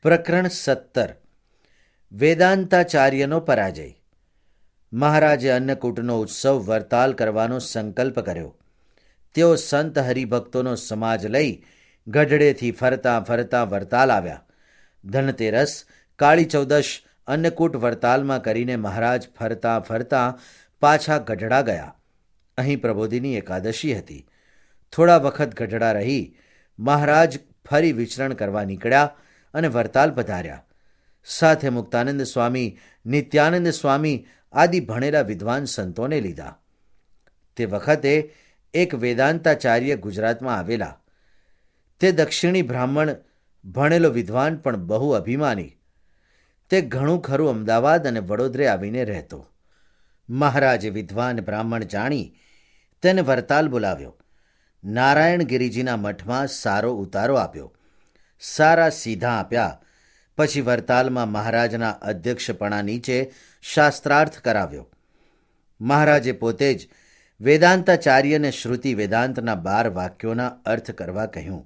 પ્રકરણ 17 વેદાંતાચાર્યનો પરાજય. મહારાજે અન્નકૂટનો ઉત્સવ વરતાલ કરવાનો સંકલ્પ કર્યો. તેઓ સંત હરિભક્તોનો સમાજ લઈ ગઢડેથી ફરતા ફરતા વરતાલ આવ્યા. ધનતેરસ, કાળી ચૌદશ અન્નકૂટ વરતાલમાં કરીને મહારાજ ફરતા ફરતા પાછા ગઢડા ગયા. અહીં પ્રબોધિની એકાદશી હતી. થોડા વખત ગઢડા રહી મહારાજ ફરી વિચરણ કરવા નીકળ્યા અને વરતાલ પધાર્યા. સાથે મુક્તાનંદ સ્વામી, નિત્યાનંદ સ્વામી આદિ ભણેલા વિદ્વાન સંતોને લીધા. તે વખતે એક વેદાંતાચાર્ય ગુજરાતમાં આવેલા. તે દક્ષિણી બ્રાહ્મણ, ભણેલો વિદ્વાન પણ બહુ અભિમાની. તે ઘણું ખરું અમદાવાદ અને વડોદરે આવીને રહેતો. મહારાજે વિદ્વાન બ્રાહ્મણ જાણી તેને વરતાલ બોલાવ્યો. નારાયણગિરિજીના મઠમાં સારો ઉતારો આપ્યો. સારા સીધા આપ્યા. પછી વરતાલમાં મહારાજના અધ્યક્ષપણા નીચે શાસ્ત્રાર્થ કરાવ્યો. મહારાજે પોતે જ વેદાંતાચાર્યને શ્રુતિ વેદાંતના 12 વાક્યોના અર્થ કરવા કહ્યું.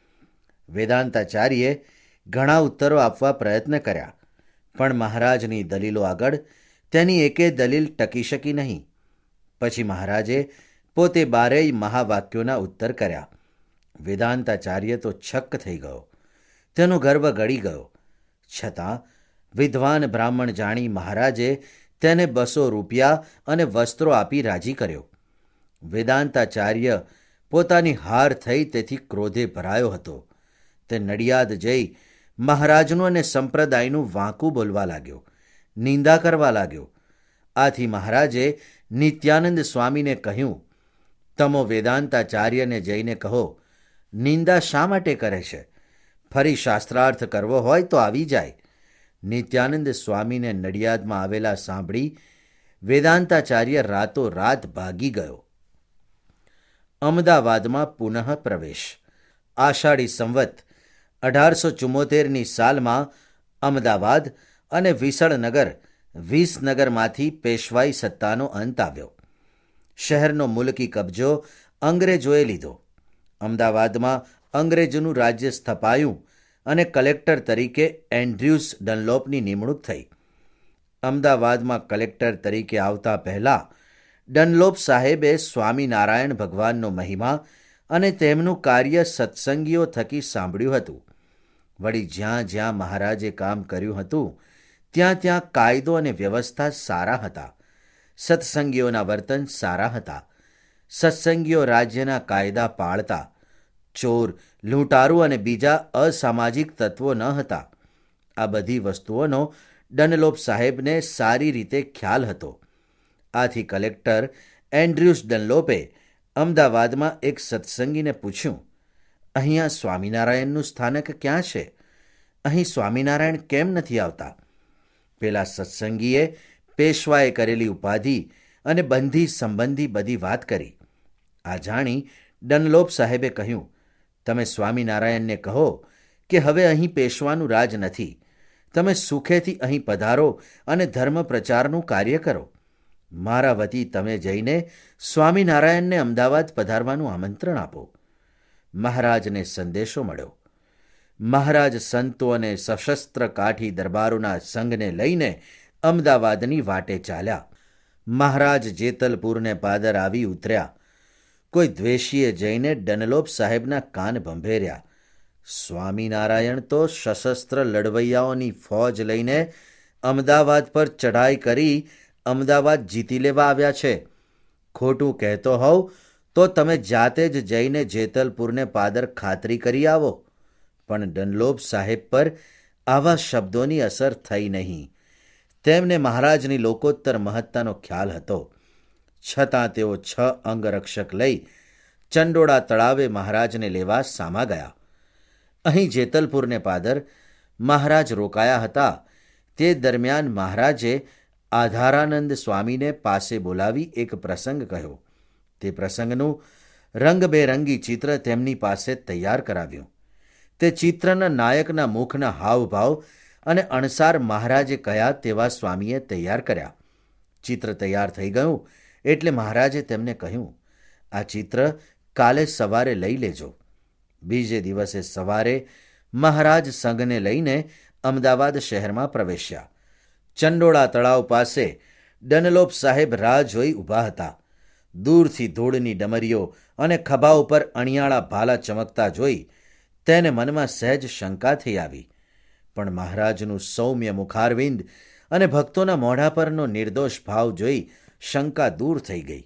વેદાંતાચાર્યે ઘણા ઉત્તરો આપવા પ્રયત્ન કર્યા, પણ મહારાજની દલીલો આગળ તેની એકે દલીલ ટકી શકી નહીં. પછી મહારાજે પોતે 12 મહાવાક્યોના ઉત્તર કર્યા. વેદાંતાચાર્ય તો છક્ક થઈ ગયો. તેનો ગર્વ ગળી ગયો. છતાં વિદ્વાન બ્રાહ્મણ જાણી મહારાજે તેને 200 રૂપિયા અને વસ્ત્રો આપી રાજી કર્યો. વેદાંતાચાર્ય પોતાની હાર થઈ તેથી ક્રોધે ભરાયો હતો. તે નડિયાદ જઈ મહારાજનું અને સંપ્રદાયનું વાંકું બોલવા લાગ્યો, નિંદા કરવા લાગ્યો. આથી મહારાજે નિત્યાનંદ સ્વામીને કહ્યું, તમો વેદાંતાચાર્યને જઈને કહો, નિંદા શા માટે કરે છે? ફરી શાસ્ત્રાર્થ કરવો હોય તો આવી જાય. નિત્યાનંદ સ્વામીને નડિયાદમાં આવેલા સાંભળી વેદાંતાચાર્ય રાતોરાત ભાગી ગયો. અમદાવાદમાં પુનઃ પ્રવેશ. આષાઢી સંવત 1874ની સાલમાં અમદાવાદ અને વિસળનગર, વિસનગરમાંથી પેશવાઈ સત્તાનો અંત આવ્યો. શહેરનો મુલકી કબજો અંગ્રેજોએ લીધો. અમદાવાદમાં અંગ્રેજોનું રાજ્ય સ્થપાયું અને કલેક્ટર તરીકે એન્ડ્ર્યુસ ડનલોપની નિમણૂક થઈ. અમદાવાદમાં કલેક્ટર તરીકે આવતા પહેલાં ડનલોપ સાહેબે સ્વામિનારાયણ ભગવાનનો મહિમા અને તેમનું કાર્ય સત્સંગીઓ થકી સાંભળ્યું હતું. વળી જ્યાં જ્યાં મહારાજે કામ કર્યું હતું ત્યાં ત્યાં કાયદો અને વ્યવસ્થા સારા હતા. સત્સંગીઓના વર્તન સારા હતા. સત્સંગીઓ રાજ્યના કાયદા પાળતા. ચોર, લૂંટારૂ અને બીજા અસામાજિક તત્વો ન હતા. આ બધી વસ્તુઓનો ડનલોપ સાહેબને સારી રીતે ખ્યાલ હતો. આથી કલેક્ટર એન્ડ્ર્યુસ ડનલોપે અમદાવાદમાં એક સત્સંગીને પૂછ્યું, અહીંયા સ્વામિનારાયણનું સ્થાનક ક્યાં છે? અહીં સ્વામિનારાયણ કેમ નથી આવતા? પેલા સત્સંગીએ પેશવાએ કરેલી ઉપાધિ અને બંધી સંબંધી બધી વાત કરી. આ જાણી ડનલોપ સાહેબે કહ્યું, તમે સ્વામિનારાયણને કહો કે હવે અહીં પેશવાનું રાજ નથી. તમે સુખેથી અહીં પધારો અને ધર્મ પ્રચારનું કાર્ય કરો. મારા વતી તમે જઈને સ્વામિનારાયણને અમદાવાદ પધારવાનું આમંત્રણ આપો. મહારાજને સંદેશો મળ્યો. મહારાજ સંતો અને સશસ્ત્ર કાઠી દરબારોના સંઘને લઈને અમદાવાદની વાટે ચાલ્યા. મહારાજ જેતલપુરને પાદર આવી ઉતર્યા. કોઈ દ્વેષીએ જઈને ડનલોપ સાહેબના કાન ભંભેર્યા. સ્વામિનારાયણ તો સશસ્ત્ર લડવૈયાઓની ફોજ લઈને અમદાવાદ પર ચઢાઈ કરી અમદાવાદ જીતી લેવા આવ્યા છે. ખોટું કહેતો હોવ તો તમે જાતે જ જઈને જેતલપુરને પાદર ખાતરી કરી આવો. પણ ડનલોપ સાહેબ પર આવા શબ્દોની અસર થઈ નહીં. તેમને મહારાજની લોકોત્તર મહત્તાનો ખ્યાલ હતો. છતાં તેઓ 6 અંગરક્ષક લઈ ચંડોળા તળાવે મહારાજને લેવા સામા ગયા. અહીં જેતલપુરને પાદર મહારાજ રોકાયા હતા. તે દરમિયાન મહારાજે આધારાનંદ સ્વામીને પાસે બોલાવી એક પ્રસંગ કહ્યો. તે પ્રસંગનું રંગબેરંગી ચિત્ર તેમની પાસે તૈયાર કરાવ્યું. તે ચિત્રના નાયકના મુખના હાવભાવ અને અણસાર મહારાજે કહ્યા તેવા સ્વામીએ તૈયાર કર્યા. ચિત્ર તૈયાર થઈ ગયું એટલે મહારાજે તેમને કહ્યું, આ ચિત્ર કાલે સવારે લઈ લેજો. બીજે દિવસે સવારે મહારાજ સંઘને લઈને અમદાવાદ શહેરમાં પ્રવેશ્યા. ચંડોળા તળાવ પાસે ડનલોપ સાહેબ રાહ જોઈ ઊભા હતા. દૂરથી ધૂળની ડમરીઓ અને ખભા ઉપર અણિયાળા ભાલા ચમકતા જોઈ તેને મનમાં સહેજ શંકા થઈ આવી. પણ મહારાજનું સૌમ્ય મુખારવિંદ અને ભક્તોના મોઢા પરનો નિર્દોષ ભાવ જોઈ શંકા દૂર થઈ ગઈ.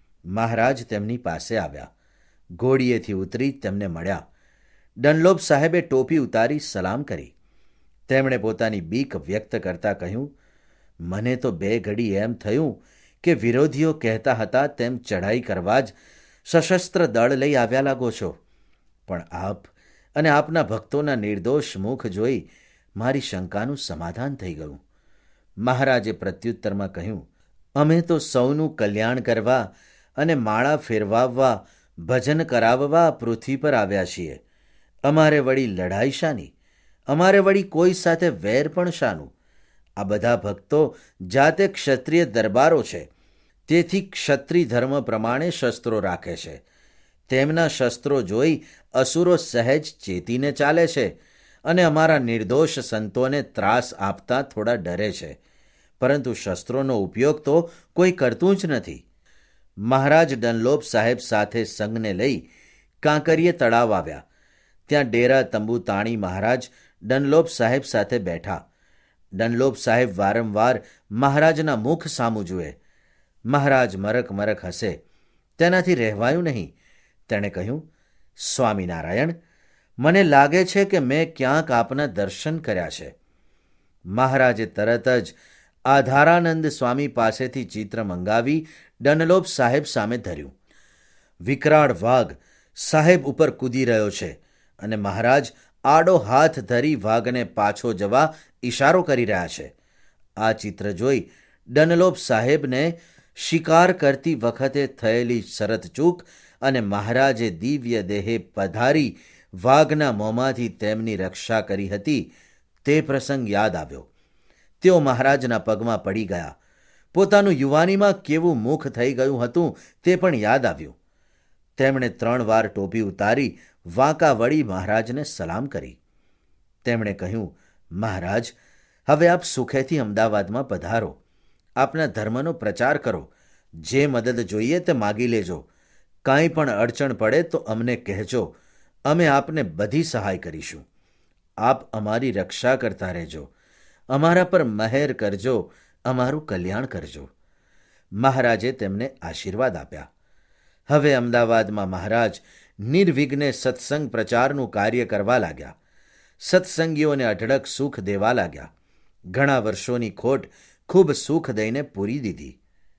મહારાજ તેમની પાસે આવ્યા. ઘોડીએથી ઉતરી તેમને મળ્યા. ડનલોપ સાહેબે ટોપી ઉતારી સલામ કરી. તેમણે પોતાની બીક વ્યક્ત કરતા કહ્યું, મને તો 2 ઘડી એમ થયું કે વિરોધીઓ કહેતા હતા તેમ ચઢાઈ કરવા જ સશસ્ત્ર દળ લઈ આવ્યા લાગો છો. પણ આપ અને આપના ભક્તોના નિર્દોષ મુખ જોઈ મારી શંકાનું સમાધાન થઈ ગયું. મહારાજે પ્રત્યુત્તરમાં કહ્યું, અમે તો સૌનું કલ્યાણ કરવા અને માળા ફેરવાવવા, ભજન કરાવવા પૃથ્વી પર આવ્યા છીએ. અમારે વળી લડાઈ શાની? અમારે વળી કોઈ સાથે વેર પણ શાનું? આ બધા ભક્તો જાતે ક્ષત્રિય દરબારો છે. તેથી ક્ષત્રિય ધર્મ પ્રમાણે શસ્ત્રો રાખે છે. તેમના શસ્ત્રો જોઈ અસુરો સહેજ ચેતીને ચાલે છે અને અમારા નિર્દોષ સંતોને ત્રાસ આપતા થોડા ડરે છે. પરંતુ શસ્ત્રોનો ઉપયોગ તો કોઈ કરતું જ નથી. મહારાજ ડનલોપ સાહેબ સાથે સંઘને લઈ કાંકરીએ તળાવ આવ્યા. ત્યાં ડેરા તંબુ તાણી મહારાજ ડનલોપ સાહેબ સાથે બેઠા. ડનલોપ સાહેબ વારંવાર મહારાજના મુખ સામું જુએ. મહારાજ મરક મરક હસે. તેનાથી રહેવાયું નહીં. તેણે કહ્યું, સ્વામિનારાયણ, મને લાગે છે કે મેં ક્યાંક આપના દર્શન કર્યા છે. મહારાજે તરત જ આધારાનંદ સ્વામી પાસેથી ચિત્ર મંગાવી ડનલોપ સાહેબ સામે ધર્યું. વિકરાળ વાઘ સાહેબ ઉપર કૂદી રહ્યો છે અને મહારાજ આડો હાથ ધરી વાઘને પાછો જવા ઇશારો કરી રહ્યા છે. આ ચિત્ર જોઈ ડનલોપ સાહેબને શિકાર કરતી વખતે થયેલી શરતચૂક અને મહારાજે દિવ્ય દેહે પધારી વાઘના મોંમાંથી તેમની રક્ષા કરી હતી તે પ્રસંગ યાદ આવ્યો. તેઓ મહારાજના પગમાં પડી ગયા. પોતાનું યુવાનીમાં કેવું મુખ થઈ ગયું હતું તે પણ યાદ આવ્યું. તેમણે 3 વાર ટોપી ઉતારી વાંકા વળી મહારાજને સલામ કરી. તેમણે કહ્યું, મહારાજ, હવે આપ સુખેથી અમદાવાદમાં પધારો. આપના ધર્મનો પ્રચાર કરો. જે મદદ જોઈએ તે માગી લેજો. કાંઈ પણ અડચણ પડે તો અમને કહેજો. અમે આપને બધી સહાય કરીશું. આપ અમારી રક્ષા કરતા રહેજો. અમારા પર મહેર કરજો. અમારું કલ્યાણ કરજો. મહારાજે તેમને આશીર્વાદ આપ્યા. હવે અમદાવાદમાં મહારાજ નિર્વિઘ્ને સત્સંગ પ્રચારનું કાર્ય કરવા લાગ્યા. સત્સંગીઓને અઢળક સુખ દેવા લાગ્યા. ઘણા વર્ષોની ખોટ ખૂબ સુખ દઈને પૂરી દીધી.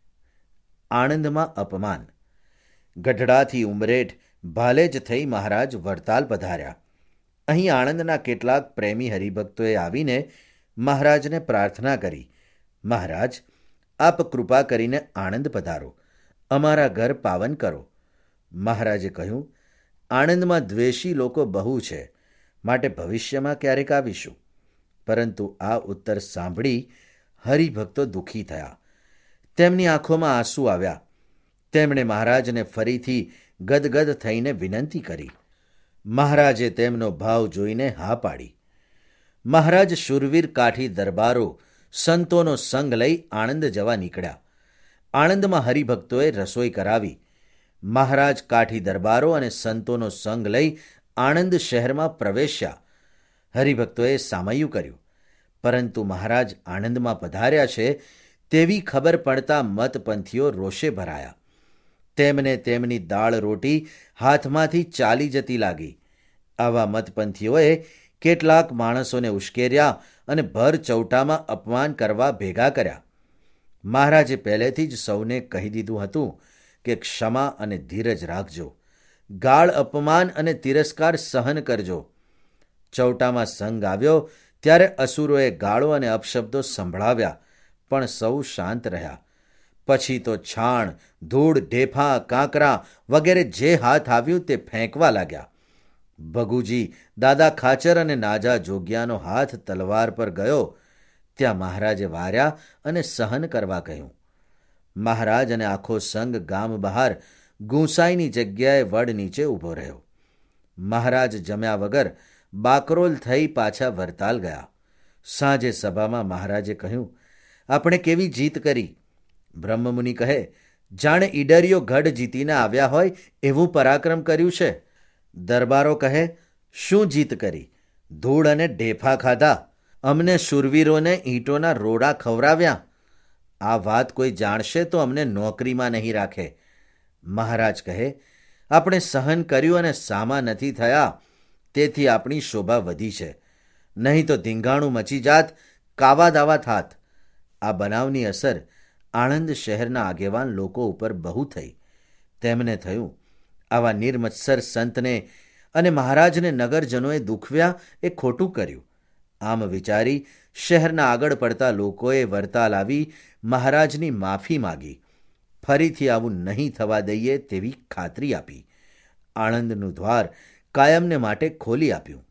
આણંદમાં અપમાન. ગઢડાથી ઉમરેઠ ભાલેજ થઈ મહારાજ વડતાલ પધાર્યા. અહીં આણંદના કેટલાક પ્રેમી હરિભક્તોએ આવીને મહારાજને પ્રાર્થના કરી, મહારાજ, આપ કૃપા કરીને આણંદ પધારો. અમારા ઘર પાવન કરો. મહારાજે કહ્યું, આણંદમાં દ્વેષી લોકો બહુ છે, માટે ભવિષ્યમાં ક્યારેક આવીશું. પરંતુ આ ઉત્તર સાંભળી હરિભક્તો દુઃખી થયા. તેમની આંખોમાં આંસુ આવ્યા. તેમણે મહારાજને ફરીથી ગદગદ થઈને વિનંતી કરી. મહારાજે તેમનો ભાવ જોઈને હા પાડી. મહારાજ શૂરવીર કાઠી દરબારો સંતોનો સંગ લઈ આણંદ જવા નીકળ્યા. આણંદમાં હરિભક્તોએ રસોઈ કરાવી. મહારાજ કાઠી દરબારો અને સંતોનો સંગ લઈ આણંદ શહેરમાં પ્રવેશ્યા. હરિભક્તોએ સામૈયું કર્યું. પરંતુ મહારાજ આણંદમાં પધાર્યા છે તેવી ખબર પડતા મતપંથીઓ રોષે ભરાયા. તેમને તેમની દાળ રોટી હાથમાંથી ચાલી જતી લાગી. આવા મતપંથીઓએ કેટલાક માણસોને ઉશ્કેર્યા અને ભર ચૌટામાં અપમાન કરવા ભેગા કર્યા. મહારાજે પહેલેથી જ સૌને કહી દીધું હતું કે ક્ષમા અને ધીરજ રાખજો. ગાળ અપમાન અને તિરસ્કાર સહન કરજો. ચૌટામાં સંગ આવ્યો ત્યારે અસુરોએ ગાળો અને અપશબ્દો સંભળાવ્યા, પણ સૌ શાંત રહ્યા. પછી તો છાણ, ધૂળ, ઢેફા, કાંકરા વગેરે જે હાથ આવ્યું તે ફેંકવા લાગ્યા. ભગુજી, દાદા ખાચર અને નાજા જોગિયાનો હાથ તલવાર પર ગયો ત્યાં મહારાજે વાર્યા અને સહન કરવા કહ્યું. મહારાજ અને આખો સંઘ ગામ બહાર ગુંસાઈની જગ્યાએ વડ નીચે ઊભો રહ્યો. મહારાજ જમ્યા વગર બાકરોલ થઈ પાછા વરતાલ ગયા. સાંજે સભામાં મહારાજે કહ્યું, આપણે કેવી જીત કરી? બ્રહ્મમુનિ કહે, જાણે ઈડરીઓ ગઢ જીતીને આવ્યા હોય એવું પરાક્રમ કર્યું છે. દરબારો કહે, શું જીત કરી? ધૂળ અને ઢેફા ખાધા, અમને શૂરવીરોને ઈંટોના રોડા ખવરાવ્યા. આ વાત કોઈ જાણશે તો અમને નોકરીમાં નહીં રાખે. મહારાજ કહે, આપણે સહન કર્યું અને સામા નથી થયા, તેથી આપણી શોભા વધી છે. નહીં તો ધીંગાણું મચી જાત, કાવા દાવા થાત. આ બનાવની અસર આણંદ શહેરના આગેવાન લોકો ઉપર બહુ થઈ. તેમને થયું, આવા નિર્મત્સર સંતને અને મહારાજને નગરજનોએ દુખવ્યા એ ખોટું કર્યું. આમ વિચારી શહેરના આગળ પડતા લોકોએ વરતાલ આવી મહારાજની માફી માગી. ફરીથી આવું નહીં થવા દઈએ તેવી ખાતરી આપી. આણંદનું દ્વાર કાયમને માટે ખોલી આપ્યું.